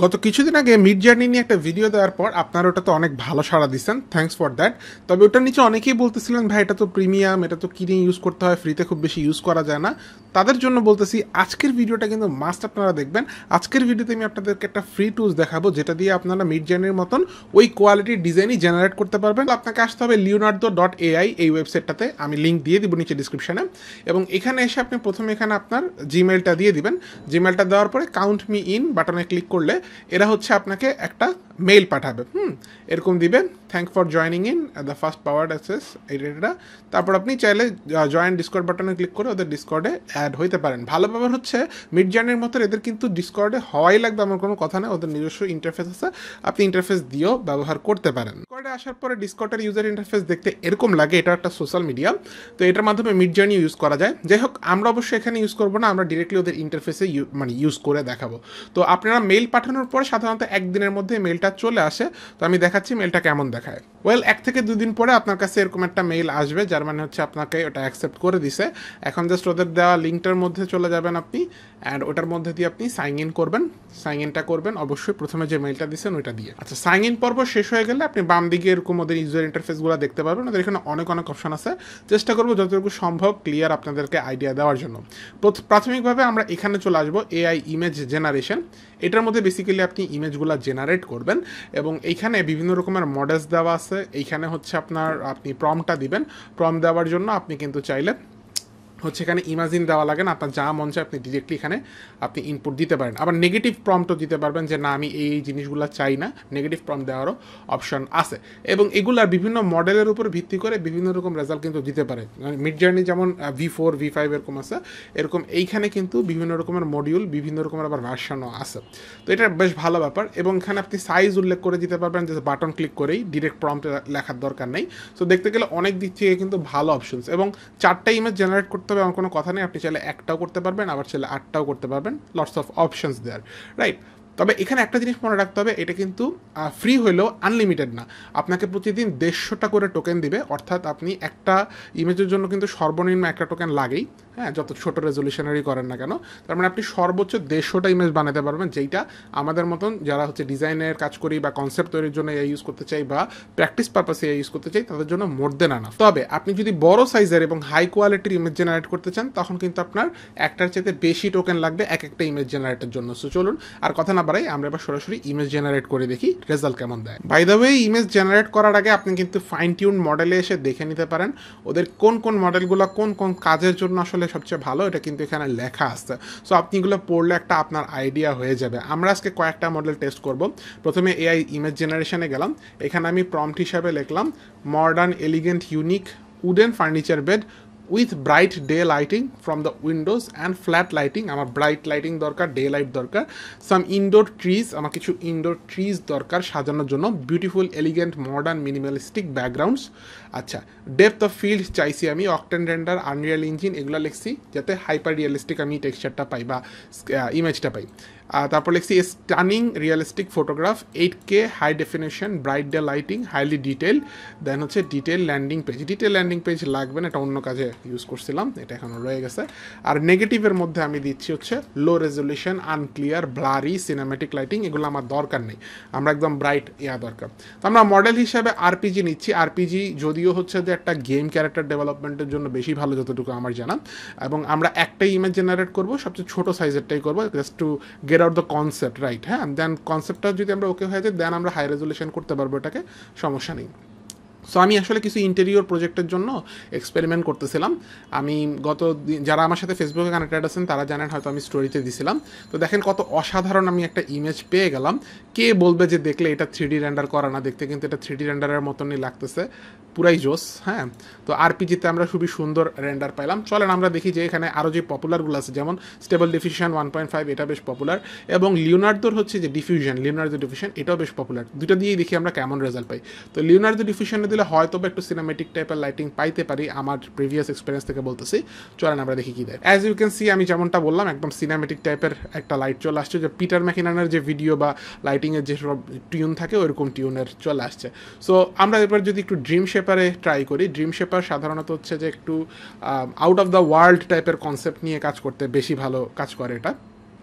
গত কিছুদিন আগে মিড জার্নি নিয়ে একটা ভিডিও দেওয়ার পর আপনারা ওটাতে অনেক ভালো সাড়া দিচ্ছেন, থ্যাঙ্কস ফর দ্যাট। তবে ওটার নিচে অনেকেই বলতেছিলেন ভাই এটা তো প্রিমিয়াম, এটা তো কিনে ইউজ করতে হয়, ফ্রিতে খুব বেশি ইউজ করা যায় না। তাদের জন্য বলতেছি আজকের ভিডিওটা কিন্তু মাস্ট আপনারা দেখবেন। আজকের ভিডিওতে আমি আপনাদেরকে একটা ফ্রি টুলস দেখাবো যেটা দিয়ে আপনারা মিড জার্নির মতন ওই কোয়ালিটির ডিজাইনই জেনারেট করতে পারবেন। আপনাকে আসতে হবে leonardo.ai এই ওয়েবসাইটটাতে, আমি লিঙ্ক দিয়ে দিব নিচে ডিসক্রিপশনে। এবং এখানে এসে আপনি প্রথমে এখানে আপনার জিমেলটা দিয়ে দিবেন। জিমেলটা দেওয়ার পরে কাউন্ট মি ইন বাটনে ক্লিক করলে এরা হচ্ছে আপনাকে একটা মেইল পাঠাবে। এরকম দিবে, thank for joining in the first powered access এটা। তারপর আপনি চাইলে জয়েন ডিসকর্ড বাটনে ক্লিক করে ওদের ডিসকর্ডে অ্যাড হইতে পারেন। ভালো ব্যাপার হচ্ছে মিড জার্নির মতো এদের কিন্তু ডিসকর্ডে হওয়াই লাগবে আমার কোনো কথা নেই, ওদের নিজস্ব ইন্টারফেস আছে, আপনি ইন্টারফেস দিয়েও ব্যবহার করতে পারেন। ডিসকর্ডে আসার পরে ডিসকর্ডের ইউজার ইন্টারফেস দেখতে এরকম লাগে, এটা একটা সোশ্যাল মিডিয়া, তো এটার মাধ্যমে মিড জার্নি ইউজ করা যায়। যাই হোক, আমরা অবশ্যই এখানে ইউজ করবো না, আমরা ডিরেক্টলি ওদের ইন্টারফেসে ইউজ করে দেখাবো। তো আপনারা মেইল পাঠানোর পরে সাধারণত একদিনের মধ্যে মেইলটা চলে আসে। তো আমি দেখাচ্ছি মেইলটা কেমন দেখায়। ওয়েল, 1 থেকে 2 দিন পরে আপনার কাছে এরকম একটা মেইল আসবে, যার মানে হচ্ছে আপনাকে ওটা অ্যাকসেপ্ট করে দিছে। এখন জাস্ট ওদের দেওয়া লিঙ্কটার মধ্যে চলে যাবেন আপনি, অ্যান্ড ওটার মধ্যে দিয়ে আপনি সাইন ইন করবেন। সাইন ইনটা করবেন অবশ্যই প্রথমে যে মেইলটা দিচ্ছেন ওইটা দিয়ে। আচ্ছা, সাইন ইন পর্ব শেষ হয়ে গেলে আপনি বাম দিকে এরকম ওদের ইউজার ইন্টারফেসগুলো দেখতে পারবেন। ওদের এখানে অনেক অপশন আছে, চেষ্টা করবো যতটুকু সম্ভব ক্লিয়ার আপনাদেরকে আইডিয়া দেওয়ার জন্য। প্রাথমিকভাবে আমরা এখানে চলে আসবো এআই ইমেজ জেনারেশন। এটার মধ্যে বেসিক্যালি আপনি ইমেজগুলো জেনারেট করবেন এবং এইখানে বিভিন্ন রকমের মডেলস দেওয়া আছে। এইখানে হচ্ছে আপনি প্রম্পটটা দিবেন। প্রম্পট দেওয়ার জন্য আপনি কিন্তু চাইলে হচ্ছে এখানে ইমাজিন দেওয়া লাগে না, আপনার যা মন চায় আপনি ডিরেক্টলি এখানে আপনি ইনপুট দিতে পারেন। আবার নেগেটিভ প্রম্পটও দিতে পারবেন যে না আমি এই জিনিসগুলো চাই না, নেগেটিভ প্রম্পট দেওয়ারও অপশন আছে। এবং এগুলার বিভিন্ন মডেলের উপর ভিত্তি করে বিভিন্ন রকম রেজাল্ট কিন্তু দিতে পারে। মিড জার্নি যেমন V4 V5 এরকম আছে, এরকম এইখানে কিন্তু বিভিন্ন রকমের মডিউল, বিভিন্ন রকমের আবার ভার্সনও আছে। তো এটা বেশ ভালো ব্যাপার। এবং এখানে আপনি সাইজ উল্লেখ করে দিতে পারবেন, যে বাটন ক্লিক করেই ডিরেক্ট প্রম্পট লেখার দরকার নেই। সো দেখতে গেলে অনেক দিক থেকে কিন্তু ভালো অপশনস। এবং 4টা ইমেজ জেনারেট করতে হবে এমন কোনো কথা নেই, আপনি চাইলে 1টাও করতে পারবেন, আবার চাইলে 8টাও করতে পারবেন। Lots of options there, right. তবে এখানে একটা জিনিস মনে রাখতে হবে, এটা কিন্তু ফ্রি হলেও আনলিমিটেড না। আপনাকে প্রতিদিন 150টা করে টোকেন দিবে, অর্থাৎ আপনি একটা ইমেজের জন্য কিন্তু সর্বনিম্ন একটা টোকেন লাগেই, হ্যাঁ, যত ছোটো রেজলিউশনারই করেন না কেন। তার মানে আপনি সর্বোচ্চ 150টা ইমেজ বানাতে পারবেন, যেইটা আমাদের মতন যারা হচ্ছে ডিজাইনের কাজ করি বা কনসেপ্ট তৈরির জন্য ইউজ করতে চাই বা প্র্যাকটিস পারপাসে ইউজ করতে চাই, তাদের জন্য মোর দেন এনাফ। তবে আপনি যদি বড় সাইজের এবং হাই কোয়ালিটির ইমেজ জেনারেট করতে চান, তখন কিন্তু আপনার একটার চাইতে বেশি টোকেন লাগবে একটা ইমেজ জেনারেটের জন্য। সো চলুন আর কথা না বাড়াই, আমরা এবার সরাসরি ইমেজ জেনারেট করে দেখি রেজাল্ট কেমন দেয়। By the way, image generate করার আগে আপনি কিন্তু ফাইন টিউন মডেলে এসে দেখে নিতে পারেন ওদের কোন কোন মডেলগুলো কোন কোন কাজের জন্য আসলে সবচেয়ে ভালো, এটা কিন্তু এখানে লেখা আছে। সো আপনি এগুলো পড়লে একটা আপনার আইডিয়া হয়ে যাবে। আমরা আজকে কয়েকটা মডেল টেস্ট করব। প্রথমে এআই ইমেজ জেনারেশনে গেলাম, এখানে আমি প্রম্পট হিসাবে লিখলাম modern elegant unique wooden furniture bed with bright day lighting from the windows and flat lighting. আমার ব্রাইট লাইটিং দরকার, ডে লাইট দরকার। সাম ইনডোর ট্রিজ, আমার কিছু ইনডোর ট্রিজ দরকার সাজানোর জন্য। Beautiful elegant modern minimalistic backgrounds. আচ্ছা, ডেপথ অফ ফিল্ড চাইছি আমি, অকটেন রেন্ডার, আনরিয়াল ইঞ্জিন, এগুলো লিখছি যাতে হাইপার রিয়েলিস্টিক আমি টেক্সচারটা পাই বা ইমেজটা পাই। তারপর লিখছি stunning realistic photograph, 8K high definition, bright day lighting, highly detail. Then হচ্ছে detail landing page. Detail landing page লাগবে না, এটা অন্য কাজে ইউজ করছিলাম, এটা এখনও রয়ে গেছে। আর নেগেটিভের মধ্যে আমি দিচ্ছি হচ্ছে low resolution, unclear, blurry, cinematic lighting, এগুলো আমার দরকার নেই, আমরা একদম ব্রাইট দরকার। তো আমরা মডেল হিসাবে আরপিজি নিচ্ছি। আরপিজি যদিও হচ্ছে যে একটা গেম ক্যারেক্টার ডেভেলপমেন্টের জন্য বেশি ভালো যতটুকু আমার জানা। এবং আমরা একটাই ইমেজ জেনারেট করবো, সবচেয়ে ছোটো সাইজেরটাই করবো, just to get out the concept, right. হ্যাঁ, দেন কনসেপ্টটা যদি আমরা ওকে হয়ে যায়, দেন আমরা হাই রেজলিউশন করতে পারবো, এটাকে সমস্যা নেই। সো আমি আসলে কিছু ইন্টেরিয়র প্রজেক্টের জন্য এক্সপেরিমেন্ট করতেছিলাম। আমি যারা আমার সাথে ফেসবুকে কানেক্টেড আছেন তারা জানেন, হয়তো আমি স্টোরিতে দিছিলাম। তো দেখেন কত অসাধারণ আমি একটা ইমেজ পেয়ে গেলাম। কে বলবে যে দেখলে এটা 3D রেন্ডার করা না, দেখতে কিন্তু এটা 3D রেন্ডারের মতনই লাগতেছে, পুরাই জোস। হ্যাঁ, তো আরপিজিতে আমরা খুবই সুন্দর রেন্ডার পাইলাম। চলেন আমরা দেখি যে এখানে আরও যে পপুলারগুলো আছে, যেমন স্টেবল ডিফিউশন 1.5, এটা বেশ পপুলার। এবং লিওনার্দোর হচ্ছে যে লিওনার্দো ডিফিউশন, এটাও বেশ পপুলার। দুটো দিয়েই দেখি আমরা কেমন রেজাল্ট পাই। তো লিওনার্দো ডিফিউশনে দিলে হয়তো একটু সিনেমেটিক টাইপের লাইটিং পাইতে পারি, আমার প্রিভিয়াস এক্সপিরিয়েন্স থেকে বলতেছি। চলেন আমরা দেখি কি দেয়। অ্যাজ ইউ ক্যান সি, আমি যেমনটা বললাম একদম সিনেমেটিক টাইপের একটা লাইট চলে আসছে, যে পিটার ম্যাকিনানের যে ভিডিও বা লাইটিংয়ের যে সব টিউন থাকে ওইরকম টিউনের চলে আসছে। সো আমরা এবার যদি একটু ড্রিম শেপারে ট্রাই করি, ড্রিম শেপার সাধারণত হচ্ছে যে একটু আউট অফ দ্য ওয়ার্ল্ড টাইপের কনসেপ্ট নিয়ে কাজ করতে বেশি ভালো কাজ করে এটা।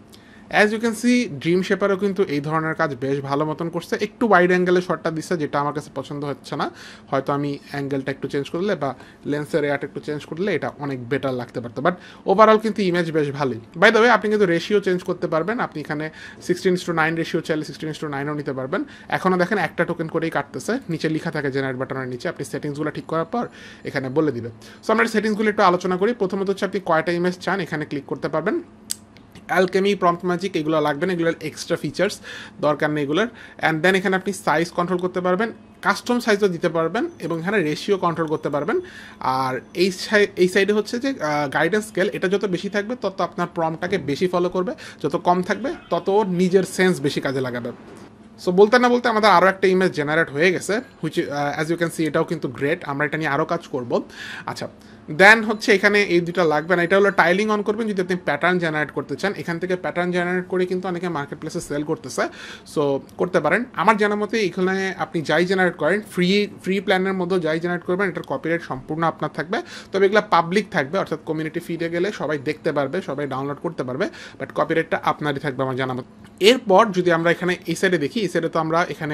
As you can see dream শেপারও কিন্তু এই ধরনের কাজ বেশ ভালো মতন করছে, একটু ওয়াইড অ্যাঙ্গেলে শটটা দিচ্ছে যেটা আমার কাছে পছন্দ হচ্ছে না, হয়তো আমি অ্যাঙ্গেলটা একটু চেঞ্জ করলে বা লেন্সের এয়ারটা একটু চেঞ্জ করলে এটা অনেক বেটার লাগতে পারতো, বাট ওভারঅল কিন্তু ইমেজ বেশ ভালোই। বাই দ্য ওয়ে আপনি কিন্তু রেশিও চেঞ্জ করতে পারবেন, আপনি এখানে 16:9 রেশিও চাইলে 16:9ও নিতে পারবেন। এখনও দেখেন একটা টোকেন করেই কাটতেছে, নিচে লেখা থাকে জেনারেট বাটনের নিচে, আপনি সেটিংসগুলো ঠিক করার পর এখানে বলে দিবে। সো আমরা সেটিংসগুলো একটু আলোচনা করি। প্রথমত হচ্ছে আপনি কয়টা ইমেজ চান এখানে ক্লিক করতে পারবেন। অ্যালকেমি, প্রম্পট ম্যাজিক এগুলো লাগবে না, এগুলোর এক্সট্রা ফিচার্স দরকার নেই এগুলোর। অ্যান্ড দেন এখানে আপনি সাইজ কন্ট্রোল করতে পারবেন, কাস্টম সাইজও দিতে পারবেন এবং এখানে রেশিও কন্ট্রোল করতে পারবেন। আর এই সাইডে হচ্ছে যে গাইডেন্স স্কেল, এটা যত বেশি থাকবে তত আপনার প্রম্পটটাকে বেশি ফলো করবে, যত কম থাকবে তত নিজের সেন্স বেশি কাজে লাগাবে। সো বলতে না বলতে আমাদের আরও একটা ইমেজ জেনারেট হয়ে গেছে, which as you can see এটাও কিন্তু গ্রেট, আমরা এটা নিয়ে আরও কাজ করব। আচ্ছা, দেন হচ্ছে এখানে এই দুটো লাগবে না, এটা হলো টাইলিং অন করবেন যদি আপনি প্যাটার্ন জেনারেট করতে চান। এখান থেকে প্যাটার্ন জেনারেট করে কিন্তু অনেকে মার্কেট প্লেসে সেল করতেছে, সো করতে পারেন। আমার জানা মতে এখানে আপনি যাই জেনারেট করেন, ফ্রি প্ল্যানের মধ্যে যাই জেনারেট করবেন এটার কপিরাইট সম্পূর্ণ আপনার থাকবে, তবে এগুলো পাবলিক থাকবে, অর্থাৎ কমিউনিটি ফিডে গেলে সবাই দেখতে পারবে, সবাই ডাউনলোড করতে পারবে, বাট কপিরাইটটা আপনারই থাকবে আমার জানা মতে। এরপর যদি আমরা এখানে এই সাইডে দেখি, এই সাইডে তো আমরা এখানে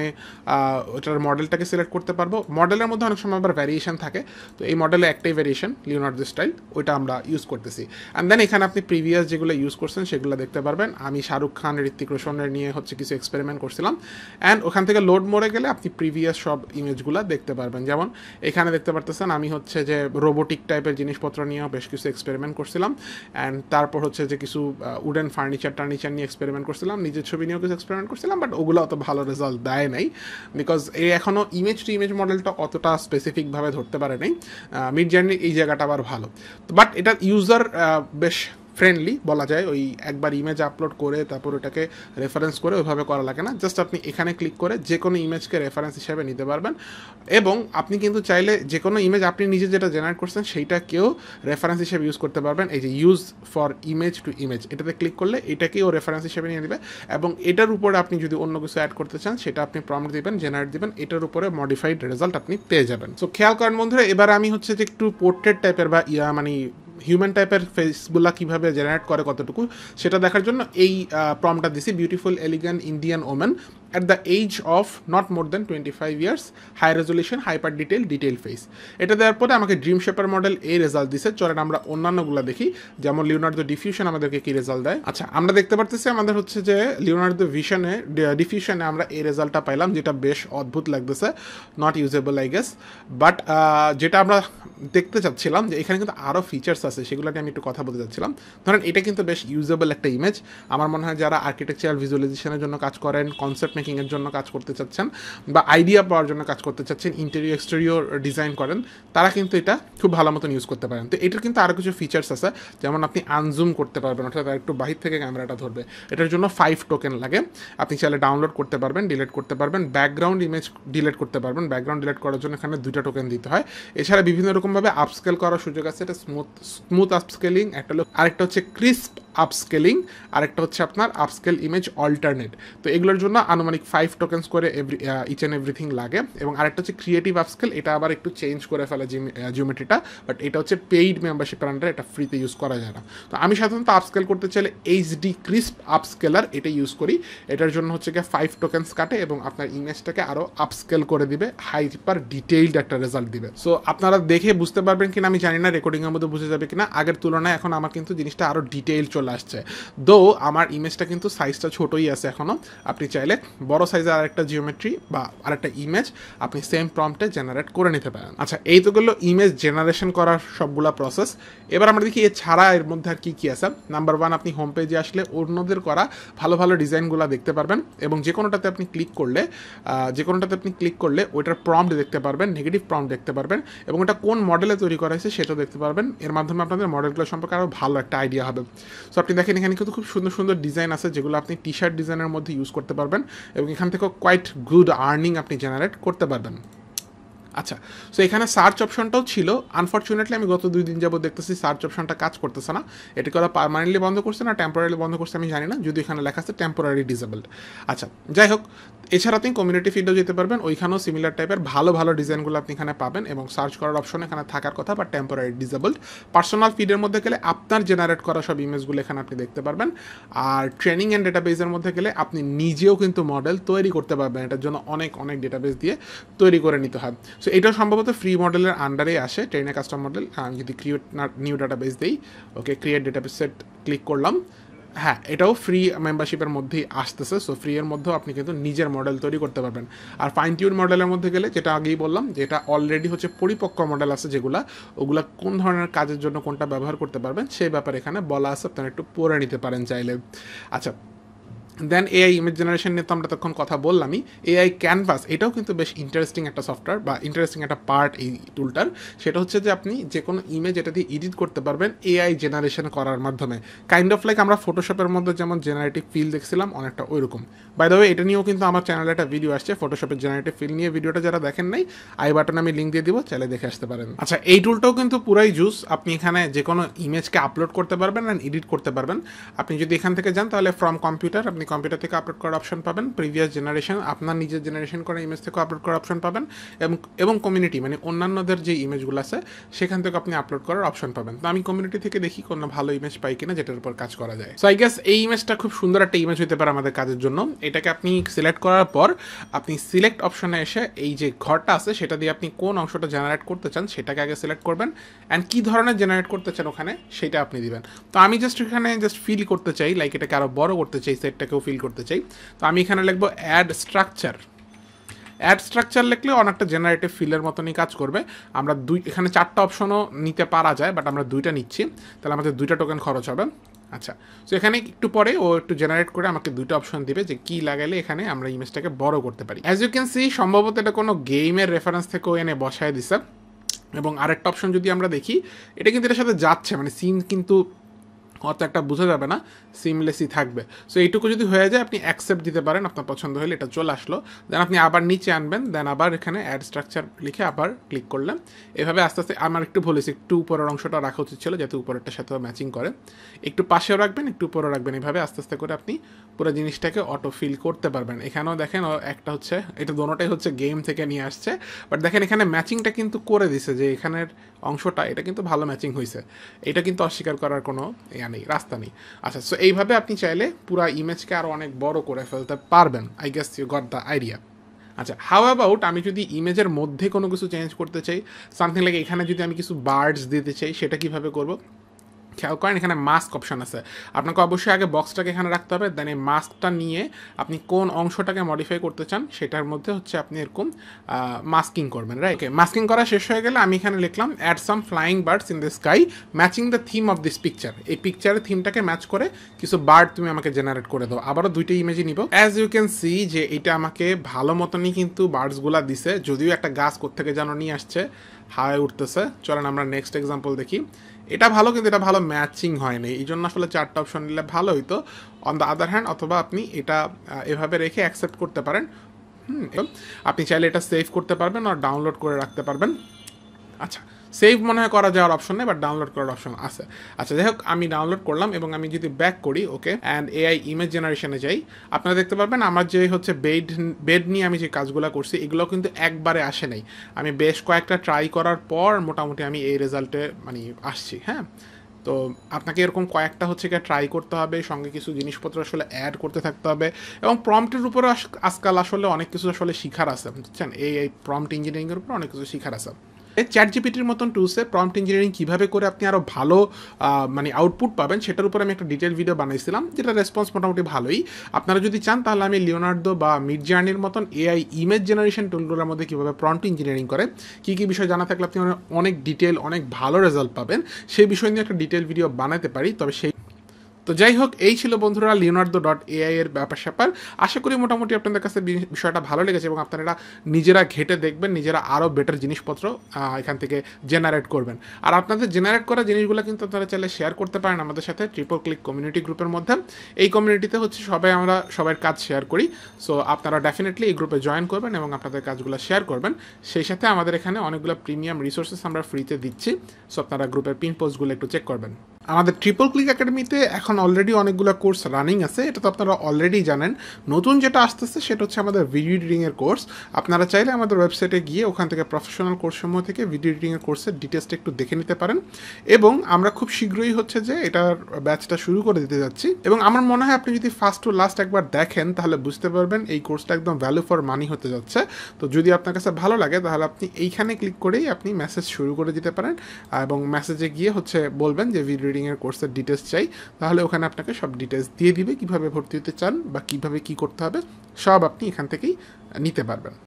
ওটার মডেলটাকে সিলেক্ট করতে পারবো। মডেলের মধ্যে অনেক সময় আবার ভ্যারিয়েশন থাকে, তো এই মডেলে একটাই ভ্যারিয়েশন লিওনার্দো স্টাইল, ওইটা আমরা ইউজ করতেছি। অ্যান্ড দেন এখানে আপনি প্রিভিয়াস যেগুলো ইউজ করছেন সেগুলো দেখতে পারবেন। আমি শাহরুখ খান, ঋত্বিক রোশনের নিয়ে হচ্ছে কিছু এক্সপেরিমেন্ট করছিলাম, অ্যান্ড ওখান থেকে লোড মোড়ে গেলে আপনি প্রিভিয়াস সব ইমেজগুলো দেখতে পারবেন। যেমন এখানে দেখতে পারতেছেন আমি হচ্ছে যে রোবোটিক টাইপের জিনিসপত্র নিয়েও বেশ কিছু এক্সপেরিমেন্ট করছিলাম, অ্যান্ড তারপর হচ্ছে যে কিছু উডেন ফার্নিচার নিয়ে এক্সপেরিমেন্ট করছিলাম, নিজের ছবি নিয়েও কিছু এক্সপেরিমেন্ট করছিলাম, বাট ওগুলো অত ভালো রেজাল্ট দেয় নাই, বিকজ এই এখনও ইমেজ টু ইমেজ মডেলটা অতটা স্পেসিফিকভাবে ধরতে পারে নাই। মিডজার্নির এই জায়গাটা আবার ভালো, বাট এটা ইউজার বেশ ফ্রেন্ডলি বলা যায়, ওই একবার ইমেজ আপলোড করে তারপর ওটাকে রেফারেন্স করে ওইভাবে করা লাগে না, জাস্ট আপনি এখানে ক্লিক করে যে কোনো ইমেজকে রেফারেন্স হিসেবে নিতে পারবেন, এবং আপনি কিন্তু চাইলে যে কোনো ইমেজ আপনি নিজে যেটা জেনারেট করছেন সেইটাকেও রেফারেন্স হিসেবে ইউজ করতে পারবেন। এই যে use for image to image এটাতে ক্লিক করলে এটাকেও রেফারেন্স হিসেবে নিয়ে নেবে, এবং এটার উপরে আপনি যদি অন্য কিছু অ্যাড করতে চান সেটা আপনি প্রম্পট দিবেন, জেনারেট দিবেন, এটার উপরে মডিফাইড রেজাল্ট আপনি পেয়ে যাবেন। সো খেয়াল করেন বন্ধুরা, এবার আমি হচ্ছে যে একটু পোর্ট্রেট টাইপের বা মানে হিউম্যান টাইপের ফেসগুলা কীভাবে জেনারেট করে কতটুকু সেটা দেখার জন্য এই প্রম্পটটা দিছি, beautiful elegant Indian women at the age of not more than 25 years, high resolution, hyper detail face। এটা দেওয়ার পরে আমাকে ড্রিম শেপার মডেল এই রেজাল্ট দিছে। চলেন আমরা অন্যান্যগুলো দেখি, যেমন লিওনার্দো ডিফিউশন আমাদেরকে কি রেজাল্ট দেয়। আচ্ছা, আমরা দেখতে পারতেছি আমাদের হচ্ছে যে লিওনার্দো ডিফিউশনে আমরা এই রেজাল্টটা পাইলাম, যেটা বেশ অদ্ভুত লাগতেছে, not usable I guess, but যেটা আমরা দেখতে চাচ্ছিলাম যে এখানে কিন্তু আরও ফিচার্স আছে, সেগুলো নিয়ে আমি একটু কথা বলতে চাচ্ছিলাম। ধরেন এটা কিন্তু বেশ ইউজেবল একটা ইমেজ, আমার মনে হয় যারা আর্কিটেকচারাল ভিজুয়ালাইজেশনের জন্য কাজ করেন, কনসেপ্ট মেকিংয়ের জন্য কাজ করতে চাচ্ছেন, বা আইডিয়া পাওয়ার জন্য কাজ করতে চাচ্ছেন, ইন্টেরিয়র এক্সটেরিয়র ডিজাইন করেন, তারা কিন্তু এটা খুব ভালো মতন ইউজ করতে পারেন। তো এটার কিন্তু আরও কিছু ফিচার্স আছে, যেমন আপনি আনজুম করতে পারবেন, অর্থাৎ একটু বাহির থেকে ক্যামেরাটা ধরবে, এটার জন্য 5 টোকেন লাগে, আপনি চাইলে ডাউনলোড করতে পারবেন, ডিলিট করতে পারবেন, ব্যাকগ্রাউন্ড ইমেজ ডিলিট করতে পারবেন, ব্যাকগ্রাউন্ড ডিলিট করার জন্য এখানে 2টা টোকেন দিতে হয়। এছাড়া বিভিন্ন রকমভাবে আপস্কেল করার সুযোগ আছে, এটা স্মুথ আপস্কেলিং, আরেকটা হচ্ছে ক্রিস্প আপস্কেলিং, আরেকটা হচ্ছে আপনার আপস্কেল ইমেজ অল্টারনেট। তো এগুলোর জন্য আনুমানিক 5 টোকেন্স করে ইচ অ্যান্ড এভরিথিং লাগে। এবং আরেকটা হচ্ছে ক্রিয়েটিভ আপস্কেল, এটা আবার একটু চেঞ্জ করে ফেলে জিওমেট্রিটা, বাট এটা হচ্ছে পেইড মেম্বারশিপের আন্ডারে, এটা ফ্রিতে ইউজ করা যায় না। তো আমি সাধারণত আপস্কেল করতে চাইলে এইচডি ক্রিস্প আপস্কেলার এটা ইউজ করি, এটার জন্য হচ্ছে গিয়ে 5 টোকেন্স কাটে এবং আপনার ইমেজটাকে আরও আপস্কেল করে দিবে, হাইপার ডিটেইলড একটা রেজাল্ট দিবে। সো আপনারা দেখে বুঝতে পারবেন কিনা আমি জানি না, রেকর্ডিংয়ের মধ্যে বুঝে যাবে কিনা, আগের তুলনায় এখন আমার কিন্তু জিনিসটা আরও ডিটেইল চলে আসছে, দো আমার ইমেজটা কিন্তু সাইজটা ছোটোই আছে এখনও। আপনি চাইলে বড় সাইজের আরেকটা জিওমেট্রি বা আরেকটা ইমেজ আপনি সেম প্রম্পটে জেনারেট করে নিতে পারেন। আচ্ছা, এই তো গেলো ইমেজ জেনারেশন করার সবগুলা প্রসেস। এবার আমরা দেখি এছাড়া এর মধ্যে আর কী কী আছে। নাম্বার 1, আপনি হোম পেজে আসলে অন্যদের করা ভালো ভালো ডিজাইনগুলো দেখতে পারবেন, এবং যে কোনোটাতে আপনি ক্লিক করলে ওইটার প্রম্পট দেখতে পারবেন, নেগেটিভ প্রম্পট দেখতে পারবেন, এবং ওটা কোন মডেলে তৈরি করা হয়েছে সেটাও দেখতে পারবেন। এর মাধ্যমে আপনাদের মডেলগুলো সম্পর্কে আরও ভালো একটা আইডিয়া হবে। সো আপনি দেখেন এখানে কিন্তু খুব সুন্দর সুন্দর ডিজাইন আছে, যেগুলো আপনি টি শার্ট ডিজাইনের মধ্যে ইউজ করতে পারবেন, এবং এখান থেকেও কোয়াইট গুড আর্নিং আপনি জেনারেট করতে পারবেন। আচ্ছা, সো এখানে সার্চ অপশনটাও ছিল। আনফরচুনেটলি আমি গত 2 দিন যাবত দেখতেছি সার্চ অপশনটা কাজ করতেছে না। এটা কি ওরা পার্মানেন্টলি বন্ধ করছে না টেম্পোরারি বন্ধ করছে আমি জানি না, যদি এখানে লেখা আছে টেম্পোরারি ডিসেবলড। আচ্ছা, যাই হোক, এছাড়া আপনি কমিউনিটি ফিল্ডেও যেতে পারবেন, ওইখানেও সিমিলার টাইপের ভালো ভালো ডিজাইনগুলো আপনি এখানে পাবেন এবং সার্চ করার অপশন এখানে থাকার কথা, বা টেম্পোরারি ডিসেবলড। পার্সোনাল ফিডের মধ্যে গেলে আপনার জেনারেট করা সব ইমেজগুলো এখানে আপনি দেখতে পারবেন। আর ট্রেনিং অ্যান্ড ডেটাবেজের মধ্যে গেলে আপনি নিজেও কিন্তু মডেল তৈরি করতে পারবেন। এটার জন্য অনেক অনেক ডেটাবেস দিয়ে তৈরি করে নিতে হয়। সো এটাও সম্ভবত ফ্রি মডেলের আন্ডারে আসে, ট্রেনে কাস্টম মডেল। আমি যদি ক্রিয়েট নিউ ডাটাবেস দিই, okay, create database set click করলাম, হ্যাঁ, এটাও ফ্রি মেম্বারশিপের মধ্যেই আসতেছে। সো ফ্রি এর মধ্যেও আপনি কিন্তু নিজের মডেল তৈরি করতে পারবেন। আর ফাইন টিউন মডেলের মধ্যে গেলে, যেটা আগেই বললাম, যেটা অলরেডি হচ্ছে পরিপক্ক মডেল আছে যেগুলা, ওগুলা কোন ধরনের কাজের জন্য কোনটা ব্যবহার করতে পারবেন সেই ব্যাপারে এখানে বলা আছে, আপনারা একটু পড়ে নিতে পারেন চাইলে। আচ্ছা, দেন এআই ইমেজ জেনারেশন নিয়ে তো আমরা তখন কথা বললামই। এআই ক্যানভাস, এটাও কিন্তু বেশ ইন্টারেস্টিং একটা সফটওয়্যার বা ইন্টারেস্টিং একটা পার্ট এই টুলটার। সেটা হচ্ছে যে আপনি যে কোনো ইমেজ এটা দিয়ে এডিট করতে পারবেন এআই জেনারেশন করার মাধ্যমে। কাইন্ড অফ লাইক আমরা ফটোশপের মধ্যে যেমন জেনারেটিভ ফিল দেখছিলাম, অনেকটা ওইরকম। বাই দ্য ওয়ে, এটা নিয়েও কিন্তু আমার চ্যানেলে একটা ভিডিও আসছে ফটোশপের জেনারেটিভ ফিল নিয়ে। ভিডিওটা যারা দেখেন নাই, আই বাটনে আমি লিঙ্ক দিয়ে দিব, চাইলে দেখে আসতে পারেন। আচ্ছা, এই টুলটাও কিন্তু পুরাই জুস। আপনি এখানে যে কোনো ইমেজকে আপলোড করতে পারবেন অ্যান্ড এডিট করতে পারবেন। আপনি যদি এখান থেকে যান তাহলে ফ্রম কম্পিউটার, আপনি কম্পিউটার থেকে আপলোড করার অপশন পাবেন। প্রিভিয়াস জেনারেশন, আপনার নিজের জেনারেশন করা ইমেজ থেকে আপলোড করার অপশন পাবেন। এবং কমিউনিটি, মানে অন্যান্যদের যে ইমেজগুলো আছে সেখান থেকে আপনি আপলোড করার অপশন পাবেন। তো আমি কমিউনিটি থেকে দেখি কোনো ভালো ইমেজ পাই কিনা যেটার উপর কাজ করা যায়। সো আই গেস এই ইমেজটা খুব সুন্দর একটা ইমেজ হতে পারে আমাদের কাজের জন্য। এটাকে আপনি সিলেক্ট করার পর আপনি সিলেক্ট অপশনে এসে এই যে ঘরটা আছে সেটা দিয়ে আপনি কোন অংশটা জেনারেট করতে চান সেটাকে আগে সিলেক্ট করবেন, অ্যান্ড কী ধরনের জেনারেট করতে চান ওখানে সেটা আপনি দিবেন। তো আমি জাস্ট এখানে ফিল করতে চাই, লাইক এটাকে আরও বড় করতে চাই, সেটটাকেও ফিল করতে চাই। তো আমি এখানে লিখবো অ্যাড স্ট্রাকচার। অ্যাড স্ট্রাকচার লিখলে অনেকটা জেনারেটিভ ফিলের মতনই কাজ করবে। আমরা এখানে 4টা অপশনও নিতে পারা যায়, বাট আমরা 2টা নিচ্ছি, তাহলে আমাদের 2টা টোকেন খরচ হবে। আচ্ছা, তো এখানে একটু পরে ও একটু জেনারেট করে আমাকে 2টা অপশন দিবে যে কী লাগাইলে এখানে আমরা ইমেজটাকে বড় করতে পারি। অ্যাজ ইউ ক্যান সি, সম্ভবত এটা কোনো গেমের রেফারেন্স থেকেও এনে বসায় দিছে। এবং আরেকটা অপশন যদি আমরা দেখি, এটা কিন্তু এটার সাথে যাচ্ছে, মানে সিন কিন্তু অত একটা বোঝা যাবে না, সিমলেসই থাকবে। সো এইটুকু যদি হয়ে যায় আপনি অ্যাকসেপ্ট দিতে পারেন, আপনার পছন্দ হলে এটা চলে আসলো। দেন আপনি আবার নিচে আনবেন, দেন আবার এখানে অ্যাড স্ট্রাকচার লিখে আবার ক্লিক করলেন। এভাবে আস্তে আস্তে, আমার একটু বলেছি একটু উপরের অংশটা রাখা উচিত ছিল যাতে উপরেরটার সাথে ম্যাচিং করে, একটু পাশেও রাখবেন একটু উপরেও রাখবেন। এভাবে আস্তে আস্তে করে আপনি পুরো জিনিসটাকে অটো ফিল করতে পারবেন। এখানেও দেখেন একটা হচ্ছে, এটা দোনোটাই হচ্ছে গেম থেকে নিয়ে আসছে, বাট দেখেন এখানে ম্যাচিংটা কিন্তু করে দিছে, যে এখানের অংশটা এটা কিন্তু ভালো ম্যাচিং হয়েছে। এটা কিন্তু অস্বীকার করার কোনো নেই, রাস্তা নেই। আচ্ছা, সো এইভাবে আপনি চাইলে পুরো ইমেজকে আরও অনেক বড় করে ফেলতে পারবেন। I guess you got the idea. আচ্ছা, হাউ অ্যাবাউট আমি যদি ইমেজের মধ্যে কোনো কিছু চেঞ্জ করতে চাই, সামথিং লাইক এখানে যদি আমি কিছু বার্ডস দিতে চাই, সেটা কীভাবে করবো? খেয়াল করেন এখানে মাস্ক অপশান আছে। আপনাকে অবশ্যই আগে বক্সটাকে এখানে রাখতে হবে, দেন এই মাস্কটা নিয়ে আপনি কোন অংশটাকে মডিফাই করতে চান সেটার মধ্যে হচ্ছে আপনি এরকম মাস্কিং করবেন, রাইট? ওকে, মাস্কিং করা শেষ হয়ে গেলে আমি এখানে লিখলাম add some flying birds in the sky matching the theme of this picture. এই পিকচারের থিমটাকে ম্যাচ করে কিছু বার্ড তুমি আমাকে জেনারেট করে দাও। আবারও 2টা ইমেজই নিব। অ্যাজ ইউ ক্যান সি যে এটা আমাকে ভালো মতনই কিন্তু বার্ডসগুলা দিছে, যদিও একটা গাছ কোত্থেকে যেন নিয়ে আসছে, হাওয়ায় উঠতেছে। চলেন আমরা নেক্সট এক্সাম্পল দেখি। এটা ভালো, কিন্তু এটা ভালো ম্যাচিং হয়নি, এই জন্য আসলে 4টা অপশন নিলে ভালো হইতো। অন দ্য আদার হ্যান্ড, অথবা আপনি এটা এভাবে রেখে অ্যাকসেপ্ট করতে পারেন। আপনি চাইলে এটা সেভ করতে পারবেন আর ডাউনলোড করে রাখতে পারবেন। আচ্ছা, সেভ মনে হয় করা যাওয়ার অপশন নেই, বাট ডাউনলোড করার অপশন আছে। আচ্ছা, যাই হোক, আমি ডাউনলোড করলাম এবং আমি যদি ব্যাক করি, ওকে, অ্যান্ড এআই ইমেজ জেনারেশনে যাই, আপনারা দেখতে পারবেন আমার যে হচ্ছে বেড নিয়ে আমি যে কাজগুলো করছি এগুলো কিন্তু একবারে আসে নাই। আমি বেশ কয়েকটা ট্রাই করার পর মোটামুটি আমি এই রেজাল্টে মানে আসছি। হ্যাঁ, তো আপনাকে এরকম কয়েকটা হচ্ছে গিয়ে ট্রাই করতে হবে, সঙ্গে কিছু জিনিসপত্র আসলে অ্যাড করতে থাকতে হবে, এবং প্রম্পটের উপরে আজকাল আসলে অনেক কিছু আসলে শিখার আছে, বুঝছেন? এই প্রম্পট ইঞ্জিনিয়ারিংয়ের উপর অনেক কিছু শিখার আছে। চ্যাট জিপিটির মতন টুলসে প্রম্পট ইঞ্জিনিয়ারিং কীভাবে করে আপনি আরও ভালো মানে আউটপুট পাবেন সেটার উপর আমি একটা ডিটেল ভিডিও বানাইছিলাম, যেটা রেসপন্স মোটামুটি ভালোই। আপনারা যদি চান তাহলে আমি লিওনার্দো বা মিডজার্নির মতন এআই ইমেজ জেনারেশন টুলগুলোর মধ্যে কীভাবে প্রম্পট ইঞ্জিনিয়ারিং করে কী কী বিষয় জানা থাকলে আপনি অনেক ডিটেল অনেক ভালো রেজাল্ট পাবেন সেই বিষয় নিয়ে একটা ডিটেল ভিডিও বানাতে পারি। তবে তো যাই হোক, এই ছিল বন্ধুরা leonardo.ai এর ব্যাপার-স্যাপার। আশা করি মোটামুটি আপনাদের কাছে বিষয়টা ভালো লেগেছে এবং আপনারা নিজেরা ঘেঁটে দেখবেন, নিজেরা আরও বেটার জিনিসপত্র এখান থেকে জেনারেট করবেন। আর আপনাদের জেনারেট করা জিনিসগুলো কিন্তু আপনারা চাইলে শেয়ার করতে পারেন আমাদের সাথে ট্রিপল ক্লিক কমিউনিটি গ্রুপের মধ্যে। এই কমিউনিটিতে হচ্ছে আমরা সবার কাজ শেয়ার করি। সো আপনারা ডেফিনেটলি এই গ্রুপে জয়েন করবেন এবং আপনাদের কাজগুলো শেয়ার করবেন। সেই সাথে আমাদের এখানে অনেকগুলো প্রিমিয়াম রিসোর্সেস আমরা ফ্রিতে দিচ্ছি। সো আপনারা গ্রুপের পিন পোস্টগুলো একটু চেক করবেন। আমাদের ট্রিপল ক্লিক একাডেমিতে এখন অলরেডি অনেকগুলো কোর্স রানিং আছে, এটা তো আপনারা অলরেডি জানেন। নতুন যেটা আসতেছে সেটা হচ্ছে আমাদের ভিডিও এডিটিংয়ের কোর্স। আপনারা চাইলে আমাদের ওয়েবসাইটে গিয়ে ওখান থেকে প্রফেশনাল কোর্সসমূহ থেকে ভিডিও এডিটিংয়ের কোর্সের ডিটেলসটা একটু দেখে নিতে পারেন। এবং আমরা খুব শীঘ্রই হচ্ছে যে এটার ব্যাচটা শুরু করে দিতে যাচ্ছি। এবং আমার মনে হয় আপনি যদি ফার্স্ট টু লাস্ট একবার দেখেন তাহলে বুঝতে পারবেন এই কোর্সটা একদম ভ্যালু ফর মানি হতে যাচ্ছে। তো যদি আপনার কাছে ভালো লাগে তাহলে আপনি এইখানে ক্লিক করেই আপনি মেসেজ শুরু করে দিতে পারেন এবং মেসেজে গিয়ে হচ্ছে বলবেন যে ভিডিও এডিটিংয়ের কোর্সের ডিটেলস চাই, তাহলে ওখানে আপনাকে সব ডিটেলস দিয়ে দিবে, কিভাবে ভর্তি হতে চান বা কিভাবে কি করতে হবে সব আপনি এখান থেকেই নিতে পারবেন।